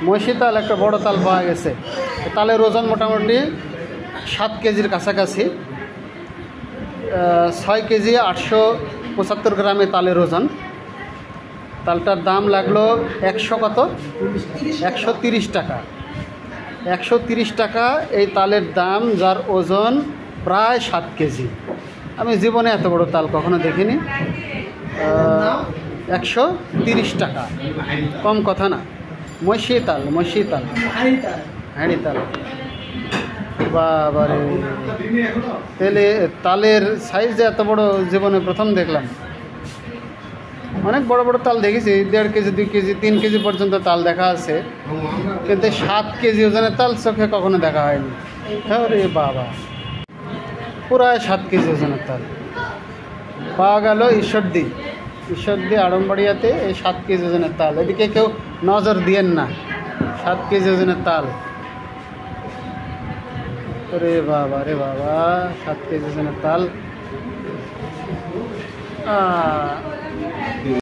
মহিষী তাল একটা বড় তাল পাওয়া গেছে। তালের ওজন মোটামুটি 7 কেজির কাছাকাছি, 6 কেজি 875 গ্রামে তালের ওজন। তালটার দাম লাগলো 130 টাকা। 130 টাকা এই তালের দাম, যার ওজন প্রায় 7 কেজি। আমি জীবনে এত বড় তাল কখনো দেখিনি। 130 টাকা, কম কথা না। মহিষী তাল, হাঁড়ি তাল। বাবারে, তালের সাইজ যে এত বড় জীবনে প্রথম দেখলাম। অনেক বড় বড় তাল দেখেছি, 1.5 কেজি 2 কেজি 3 কেজি পর্যন্ত তাল দেখা আছে, কিন্তু 7 কেজি ওজনের তাল চোখে কখনো দেখা হয়নি। আরে বাবা, পুরায় 7 কেজি ওজনের তাল পাওয়া গেল ঈশ্বরদী আড়মবাড়িয়াতে। এই 7 কেজি ওজনের তাল, এদিকে কেউ নজর দিয়েন না। 7 কেজি ওজনের তাল, রে বাবা 7 কেজি ওজনের তাল।